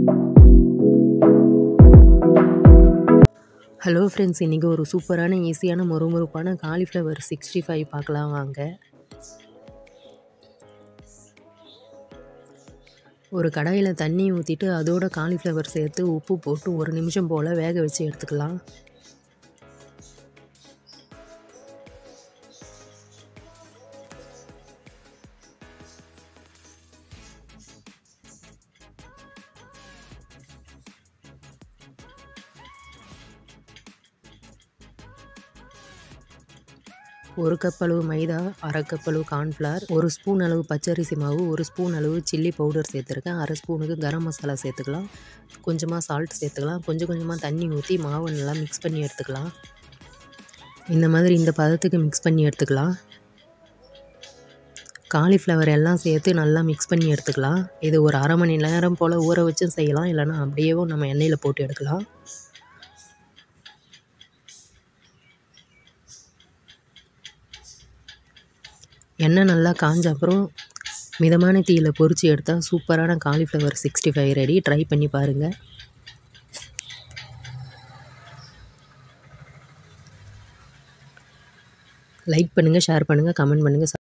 Hello friends, இன்றைக்கி ஒரு சூப்பரான ஈஸியான மொறுமொறுப்பான காலிஃப்ளவர் 65 பார்க்கலாம் வாங்க. ஒரு கடாயில் தண்ணி ஊற்றிட்டு அதோட காலிஃப்ளவர் சேர்த்து உப்பு போட்டு 1 நிமிஷம் போல் வேக வச்சு எடுத்துக்கலாம். ஒரு கப் அளவு மைதா, அரை கப் அளவு கார்ன்ஃப்ளவர், 1 ஸ்பூன் அளவு பச்சரிசி மாவு, 1 ஸ்பூன் அளவு சில்லி பவுடர் சேர்த்துருக்கேன். அரை ஸ்பூனுக்கு கரம் மசாலா சேர்த்துக்கலாம். கொஞ்சமாக சால்ட் சேர்த்துக்கலாம். கொஞ்சமாக தண்ணி ஊற்றி மாவை நல்லா மிக்ஸ் பண்ணி எடுத்துக்கலாம். இந்த மாதிரி இந்த பதத்துக்கு மிக்ஸ் பண்ணி எடுத்துக்கலாம். காலிஃப்ளவர் எல்லாம் சேர்த்து நல்லா மிக்ஸ் பண்ணி எடுத்துக்கலாம். இது ஒரு அரை மணி நேரம் போல் ஊற வச்சும் செய்யலாம், இல்லைனா அப்படியேவும் நம்ம எண்ணெயில் போட்டு எடுக்கலாம். எண்ணெய் நல்லா காஞ்ச அப்புறம் மிதமான தீயில் பொரித்து எடுத்தால் சூப்பரான காலிஃப்ளவர் 65 ரெடி. ட்ரை பண்ணி பாருங்கள். லைக் பண்ணுங்கள், ஷேர் பண்ணுங்கள், கமெண்ட் பண்ணுங்கள்.